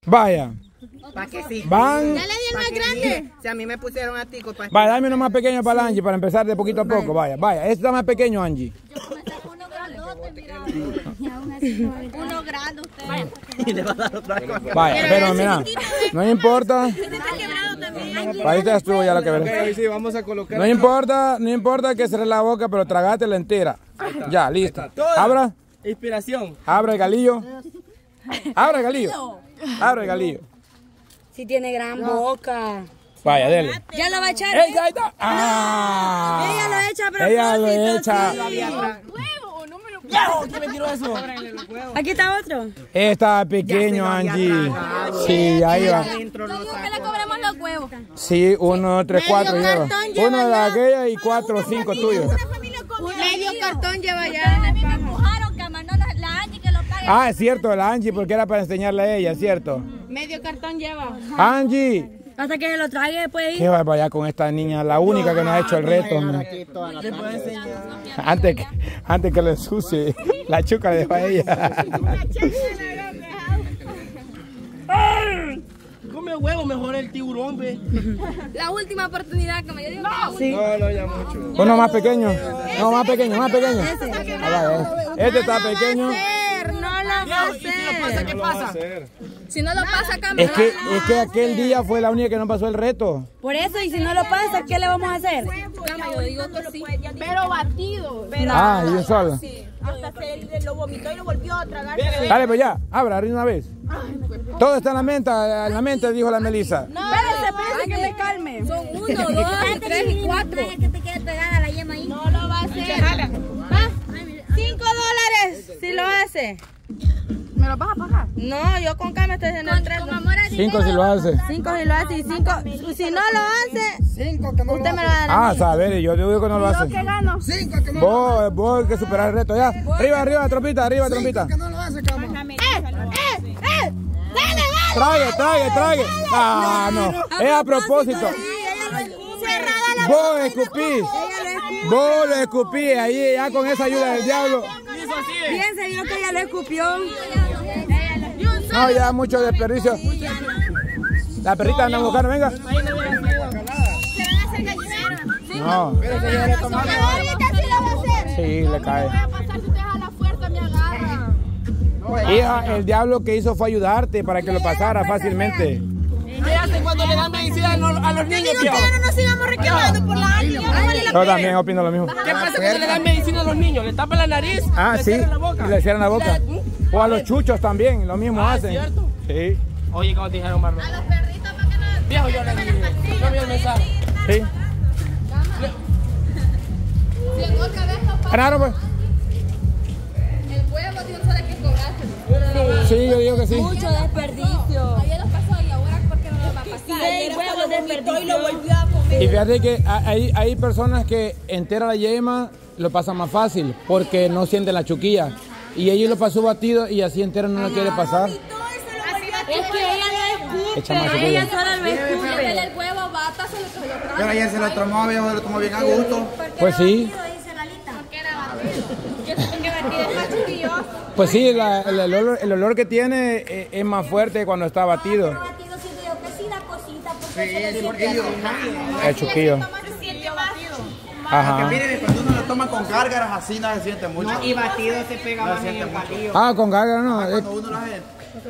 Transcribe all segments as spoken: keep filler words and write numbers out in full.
Vaya. ¿Para qué sí? Van. Ya le di el más grande. Si a mí me pusieron a ti, compadre. Vaya, dame uno más pequeño para la Angie para empezar de poquito a poco. Vaya, vaya. Este está más pequeño, Angie. Uno grandote, mira. Uno grande usted. Y le va a dar otra cosa. Vaya, pero mira, no importa. Este está quebrado también. Ahí te estuvo ya lo que verás. Sí, vamos a colocar. No importa, no importa que cerré la boca, pero tragátela entera. Ya, listo. Abra, Inspiración. abra el galillo. Abra el galillo. Abra el galillo. Si tiene gran boca. Vaya, dele. Ya lo va a echar. ¡Ey, ahí está! ¡Ah! Ella lo echa, pero Ella lo echa. ¿Quién me tiró eso? Aquí está otro. Está pequeño, Angie. Sí, ahí va. Adentro no ¿Qué sabe. le cobramos los huevos? Sí, uno, tres, cuatro lleva. cartón lleva Uno de ya. aquella y cuatro, cinco tuyos. Una familia comió. Medio cartón lleva ya. A mí me empujaron, que mandó la Angie que lo pague. Ah, es cierto, la Angie, porque era para enseñarle a ella, es cierto. Medio cartón lleva. Angie, Hasta que se lo trague después ir. qué va allá con esta niña, la única que nos ha hecho el reto. hombre. Aquí toda la tarde. Antes que, antes que le ensucie, la chuca le dejó a ella. Come huevo, mejor el tiburón, ve. La última oportunidad que me dio. Sí. No, no, ya mucho. Uno más pequeño, no, más pequeño, más pequeño. Ah, vaya, este está pequeño. No lo va a ¿Y si lo pasa, qué pasa? Si no lo pasa, acá Es que, es que aquel día fue la única que no pasó el reto. Por eso, y si no lo pasa, ¿qué le vamos a hacer? yo digo que sí. Pero batido. Ah, y un solo. Hasta se lo vomitó y lo volvió a tragar. Dale, pues ya, abra, de una vez. Todo está en la mente, en la mente, dijo la Melissa. No, espérese, espérese que me calme. Son uno, dos, tres y cuatro. Que te quede pegada la yema ahí. No lo va a hacer. Va. Cinco dólares si lo hace. ¿Me lo vas a pagar? No, yo con K me estoy haciendo el tres. Con amor a Cinco si lo hace. Cinco si lo hace y cinco. Si no lo hace, usted me lo va a dar. Ah, saber, yo digo que no lo hace. ¿Qué gano? Vos, vos hay que superar el reto ya. Arriba, arriba, trompita, arriba, trompita. ¡Eh! ¡Eh! ¡Eh! ¡Dale, dale! Trague, trague, trague. Ah, no. Es a propósito. Cerrada la Vos escupís. Vos lo escupí ahí ya con esa ayuda del diablo. Bien, se vio que ella lo escupió. No, ya mucho desperdicio. La perrita anda buscando, venga. No. Sí, le cae. Hija, el diablo que hizo fue ayudarte para que lo pasara fácilmente. ¿Qué hacen cuando le dan medicina a los, a los niños, tío? no nos sigamos reclamando por la Angie. Yo también opino lo mismo. ¿Qué pasa cuando le dan medicina a los niños? ¿Le tapan la nariz? Ah, ¿Le sí, cierran la boca? y le cierran la boca. O a los chuchos también, lo mismo Ah, hacen. ¿cierto? Sí, Oye, ¿cómo te dijeron, Marlon? los perritos para que no... Viejo, yo le dije. No vio el mensaje. sí. Si en otra vez no pasa Ganaron, pues. el huevo, Dios sabe que cobraste. Sí, yo digo que sí. Mucho desperdicio. Ayer los pasó y ahora ¿por qué no lo va a pasar? Seis huevos desperdicio. Y lo volvió a comer. Y fíjate que hay, hay personas que entera la yema lo pasan más fácil porque no sienten la chuquilla. Y ellos lo pasó batido y así entero no lo quiere pasar. Es que ella no Echa más escupe. chuquilla. Ella sola lo escupe. El huevo, bata, se lo cogió otra Pero ayer se lo tomó, viejo, se lo tomó bien a gusto. Pues sí. Yo sé que batido es más chiquilloso. Pues sí, la- el, olor, el olor que tiene eh, es más fuerte cuando está batido. Sí, porque ellos... El chuquillo. Se siente batido. Que Ajá. miren, cuando uno lo toma con gárgaras así no se siente mucho. Y batido se pega más en el palillo. Ah, con gárgara no. eh, Cuando uno lo hace...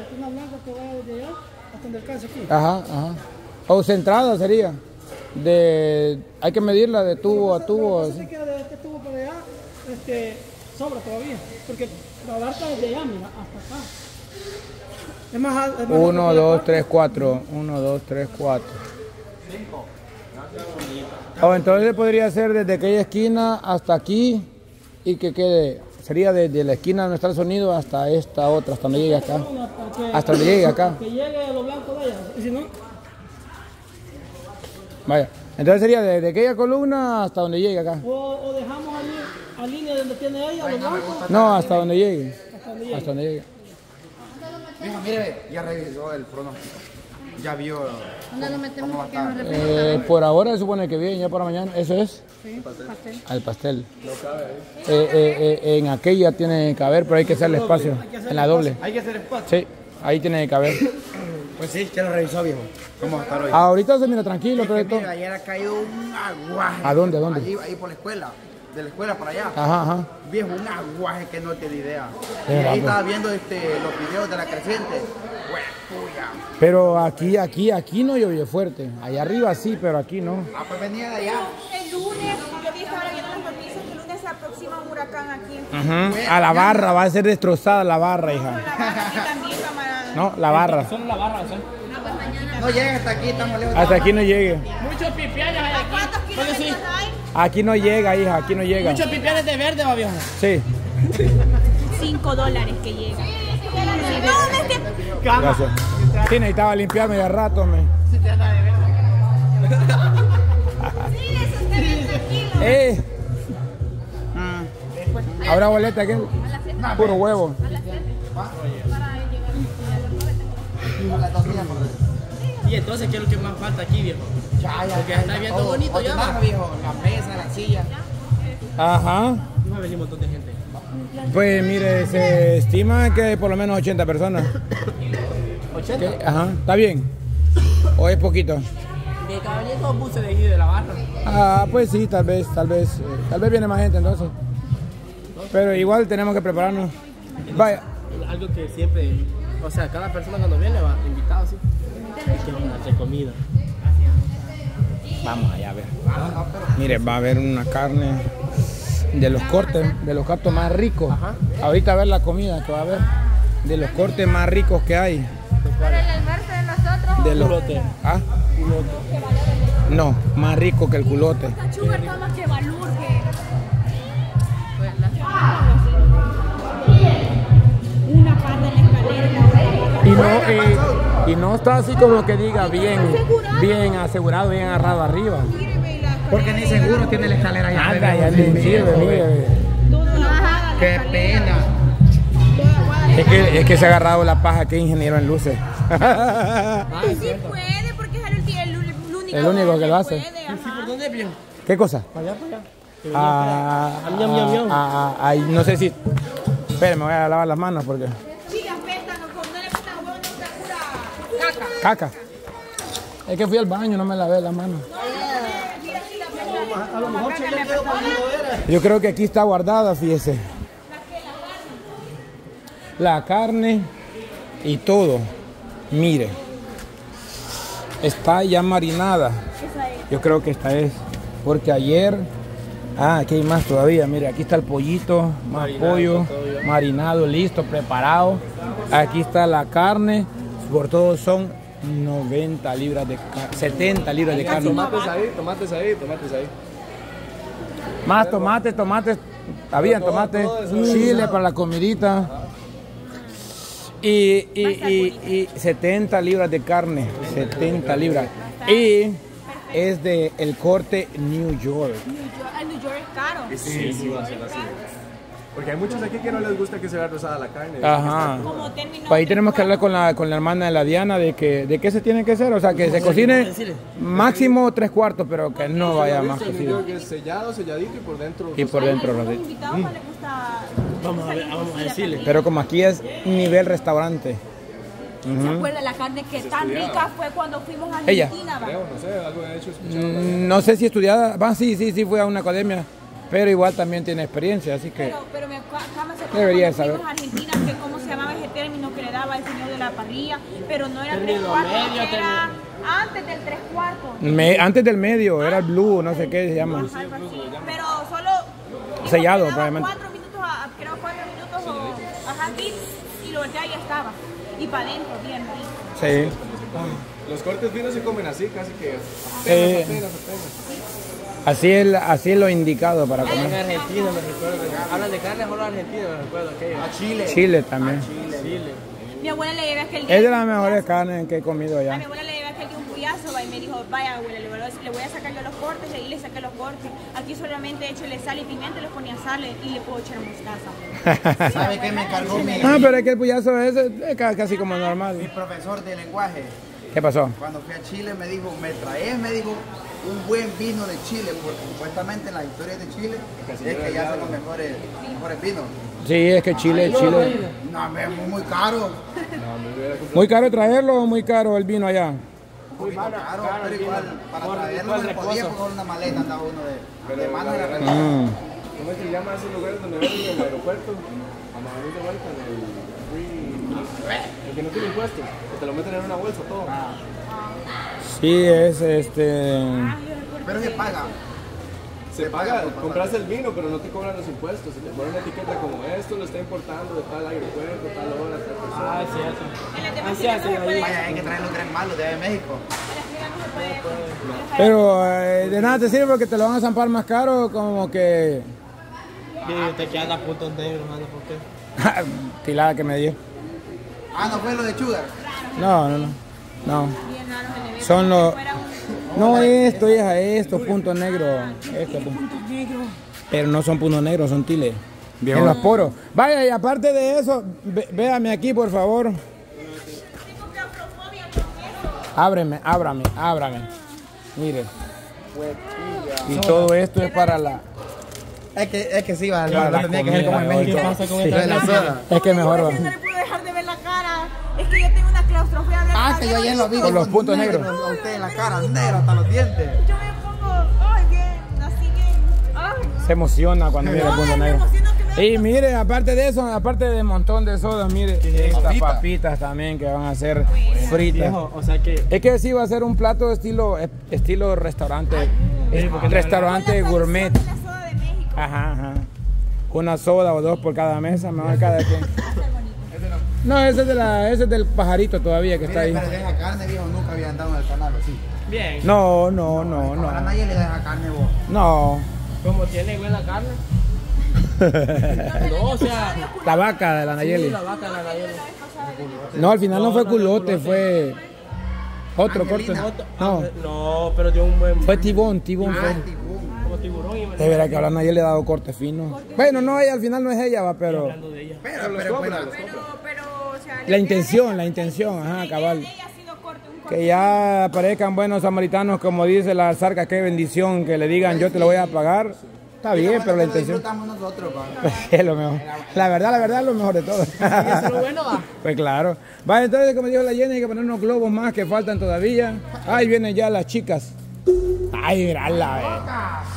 Ajá, ajá. O centrada sería. De, hay que medirla de tubo a tubo. así. queda de este tubo para allá, este, sobra todavía, porque la barca desde allá, mira, hasta acá. Es más, al- es más Uno, alto que la dos, barca. tres, cuatro. Uno, dos, tres, cuatro. O entonces podría ser desde aquella esquina hasta aquí y que quede. Sería desde la esquina donde está el sonido hasta esta otra, hasta donde llegue acá. Hasta que, Hasta donde llegue acá. que llegue a lo blanco de allá, y si no, Vaya. Entonces sería desde aquella columna hasta donde llegue acá. o, o dejamos allí a línea donde tiene ella, a lo blanco, No, hasta donde llegue. hasta donde llegue. Hasta donde llegue. Mira, mire, ya revisó el pronóstico. Ya vio ¿Dónde lo metemos? cómo va a Que nos estar. repita. Eh, por ahora se supone que bien, ya para mañana. ¿Eso es? Sí, pastel. Al pastel. Eh, eh, eh, en aquella tiene que caber, pero hay que hacerle espacio. En la doble. Hay que hacer espacio. Sí, ahí tiene que caber. Pues sí, ¿quién lo revisó, viejo? ¿Cómo va a estar hoy? Ahorita se mira tranquilo, Es que, pero esto... mira, ayer ha caído un aguaje. ¿A dónde, a dónde? Allí, ahí por la escuela. De la escuela para allá. Ajá, ajá. Viejo, un aguaje que no te da idea. Y Era, ahí pues. estaba viendo este, los videos de la creciente. Güey, puya. Pero aquí, aquí, aquí no llovió fuerte. Allá arriba sí, pero aquí no. Ah, pues venía de allá. El lunes, yo vi estaba viendo las noticias que el lunes se aproxima un huracán aquí. Ujú. A la barra, va a ser destrozada la barra, hija. La barra aquí también, camarada. No, la barra. Solo la barra, o sea. No llega hasta aquí, estamos lejos. Hasta aquí no llegue. Muchos pipianes hay aquí. ¿Cuántos Porque sí. kilómetros hay? Aquí no llega, hija, aquí no llega. Muchos pipianes de verde, va viejo. Sí, Cinco dólares que llega. No, este... gracias. Sí, necesitaba limpiarme de rato, me. Eh. ¿Habrá boleta aquí? Puro huevo. Y entonces, ¿qué es lo que más falta aquí, viejo? Ya, ya, Porque ya, está ya, viendo todo. bonito Otra ya, más, va. viejo. La mesa, la silla. Ajá. Va a venir un montón de gente. Pues mire, se estima que por lo menos ochenta personas. ochenta. ¿Qué? Ajá, ¿está bien? ¿O es poquito? Que van a venir dos buses de aquí de la barra. Ah, pues sí, tal vez, tal vez. eh, Tal vez viene más gente entonces. Pero igual tenemos que prepararnos. Vaya. Algo que siempre, o sea, cada persona cuando viene va invitado, ¿sí? Que van a hacer comida. Vamos allá a ver. Mire, va a haber una carne de los cortes, de los cortes más ricos. Ahorita a ver la comida que va a haber. De los cortes más ricos que hay. Para el almuerzo de nosotros. De los, Culote. ¿ah? No, más rico que el culote. Chuber está más que valor que. Una pata en la escalera. Y no, y, y no está así como que diga bien, bien asegurado, bien agarrado arriba. Porque ni seguro tiene la escalera allá. Nada, ya ni sirve, mire. Qué pena. Es que, es que se ha agarrado la paja que es ingeniero en luces. Sí puede, porque es el, el, el único, El único que lo hace. puede, ajá. ¿Sí, por dónde, viejo? ¿Qué cosa? Para allá, para allá. Que venía Ah, para- Miam, miam, miam. ah, ah, ah, no sé si... Espere, me voy a lavar las manos porque... Sí, apesta, no, no le apesta huevo, no está pura caca. Caca. Es que fui al baño, no me lavé las manos. A lo mejor se le quedó comido era. Yo creo que aquí está guardada, fíjese. La carne y todo. Mire. Está ya marinada. Yo creo que esta es. Porque ayer... Ah, aquí hay más todavía. Mire, aquí está el pollito, más Marinado, pollo, todo ya. marinado, listo, preparado. Aquí está la carne. Por todo son noventa libras de carne, setenta libras de carne. Tomates ahí, tomates ahí, tomates ahí. Más tomates, tomates, habían Todo, tomates, todo eso. chile para la comidita. Y, y, y, y setenta libras de carne, setenta libras. Y es de el corte New York. El New York es caro. Sí, sí, va a ser así. Porque hay muchos aquí que no les gusta que se vea rosada la carne. Ajá. Como término. Pues ahí tenemos que hablar con la, con la hermana de la Diana de que de qué se tiene que hacer, o sea, que se cocine máximo tres cuartos, pero que no vaya más Yo cocido. creo que es sellado, selladito y por dentro. Y por dentro, A los rosito. invitados no les gusta. Vamos a ver, vamos a decirle. Pero como aquí es nivel restaurante. ¿Se acuerda la carne que tan rica fue cuando fuimos a Ella. Argentina? va? Creo, no sé, algo de hecho escuchado. Mm, No sé si estudiada, va, sí, sí, sí, fue a una academia, pero igual también tiene experiencia, así que Pero, pero me acá me se acuerda Debería cuando saber. fuimos a Argentina, que cómo se llamaba ese término que le daba el señor de la parrilla, pero no era tres Término cuartos, medio, era antes del tres cuartos. me- antes del medio era el blue, no sé qué se llama. Algo así. Pero solo dijo Sellado, que le daba probablemente. cuatro minutos, a, creo cuatro minutos o ajá, aquí, y lo volteaba y ya estaba. Y para adentro, bien rico. Sí. Los cortes finos se comen así, casi que Eh, apenas, apenas. así es, así es lo indicado para En comer. Argentina me recuerdo. Hablan de carne, solo Argentina me recuerdo aquello. Chile. Chile también. Chile. Mi abuela le llevé aquel día. Es de las mejores carnes que he comido A mi allá. abuela le llevé aquel día un puyazo va, y me dijo, vaya abuela, le voy, a, le voy a sacar yo los cortes, y ahí le saqué los cortes. Aquí solamente échale sal y pimienta, le ponía sal y le puedo echar mostaza. ¿Sabe qué me cargó mi, Ah, pero es que el puyazo es, es ca- casi como mi normal. profesor de lenguaje? ¿Qué pasó? Cuando fui a Chile me dijo, me traes, me dijo, un buen vino de Chile, porque supuestamente en las historias de Chile es que ya hacen los mejores, mejores vinos. Sí, es que Chile, Chile. No, me es muy caro. Muy caro traerlo o muy caro el vino allá. Muy caro, pero igual, para traerlo no podía coger una maleta, andaba uno de, de mano de la realidad. Mm. ¿Cómo se llama esos lugares donde venden en el aeropuerto? A Madrid de vuelta, en el free. El que no tiene impuestos, que te lo meten en una bolsa todo. Sí, es este. Pero se paga. Se paga, compras el vino, pero no te cobran los impuestos. Se te pone una etiqueta como esto lo está importando de tal aeropuerto, tal hora, tal persona. Ah, es cierto. En las demás Así ciudades no hace se puede. Vaya, hay que traer los tres malos de allá de México. Pero eh, de nada te sirve porque te lo van a zampar más caro, como que. Sí, te quedan las puntos negros, mano, ¿por qué? Tilada que me dio. Ah, no fue lo de Sugar. No, no, no. No. Son los. No, esto, hija, estos puntos negros. Estos puntos negros. Pero no son puntos negros, son tiles. En los poros. Vaya, y aparte de eso, ve- véame aquí, por favor. Ábreme, ábrame, ábrame. Mire. Y todo esto es para la. Es que, es que sí, va, Para lo, la lo tenía que hacer como en comida, México. ¿qué pasa con Sí. esta Lo de la soda. Es que mejor va. Es que no le puedo dejar de ver la cara. Es que yo tengo una claustrofobia. hablar Ah, con que yo ayer lo vi. Con los puntos negros. A usted en la cara, negro hasta los dientes. Yo me pongo, ay, bien, así bien. Ay, Se emociona cuando mira el punto ay, me negro. emociono que me Y mire, aparte de eso, aparte de un montón de sodas, mire, estas Papitas. papitas también que van a ser fritas. Viejo, o sea que... Es que sí va a ser un plato estilo estilo restaurante, es- restaurante gourmet. la soda de México. Ajá, ajá. Una soda o dos por cada mesa, mejor cada quien. No, ese es, de la, ese es del pajarito todavía que está Mire, ahí. pero deja carne, viejo, nunca había andado en el canal así. Bien. No, no, no, Ahora no. nadie le deja carne, vos. No. Como tiene buena carne. No, o sea... La vaca de la Nayeli. La vaca de la Nayeli. No, al final no fue culote, fue otro corte. No, No, pero tiene un buen... fue tibón, tibón fue. Como tiburón y... De verdad que a la Nayeli le ha dado corte fino. Bueno, no, ella al final no es ella, va, pero Hablando de ella. Pero, pero, bueno, Pero, pero, o sea, la intención, la intención, ajá, cabal. ella ha sido corte, un corte. Que ya aparezcan buenos samaritanos, como dice la zarca, qué bendición, que le digan yo te lo voy a pagar. Está bien, pero la lo intención disfrutamos nosotros, pa. es lo mejor. La verdad, la verdad es lo mejor de todo. Eso es lo bueno, va. Pues claro. Va, entonces, como dijo la Jenny, hay que poner unos globos más que faltan todavía. Ahí vienen ya las chicas. Ay, mírala, eh.